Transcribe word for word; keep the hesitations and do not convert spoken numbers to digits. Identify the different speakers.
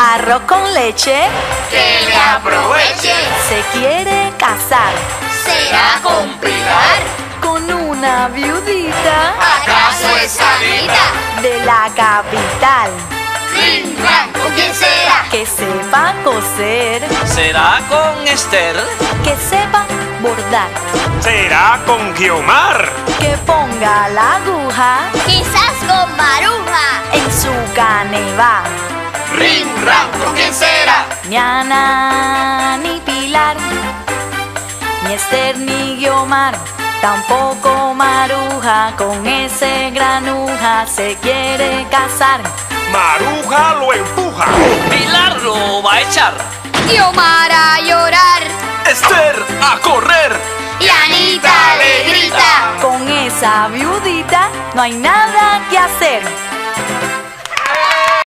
Speaker 1: arroz con leche,
Speaker 2: que le aproveche.
Speaker 1: se quiere casar
Speaker 2: ¿Será con Pilar?
Speaker 1: con una viudita
Speaker 2: ¿Acaso es Anita?
Speaker 1: de la capital
Speaker 2: Ring Ran, ¿con quién será?
Speaker 1: que sepa coser,
Speaker 3: ¿Será con Esther?
Speaker 1: que sepa bordar,
Speaker 4: ¿Será con Guiomar?
Speaker 1: que ponga la aguja
Speaker 2: Quizás con Maruja.
Speaker 1: en su caneva.
Speaker 2: Ring Ran, ¿con quién será?
Speaker 1: Ni Ana, ni Pilar, ni Esther, ni Guiomar, tampoco Maruja, con ese granuja se quiere casar.
Speaker 4: Maruja lo empuja.
Speaker 3: Pilar lo va a echar.
Speaker 2: Guiomar a llorar.
Speaker 3: Esther a correr.
Speaker 2: Y Anita le grita.
Speaker 1: Con esa viudita no hay nada que hacer.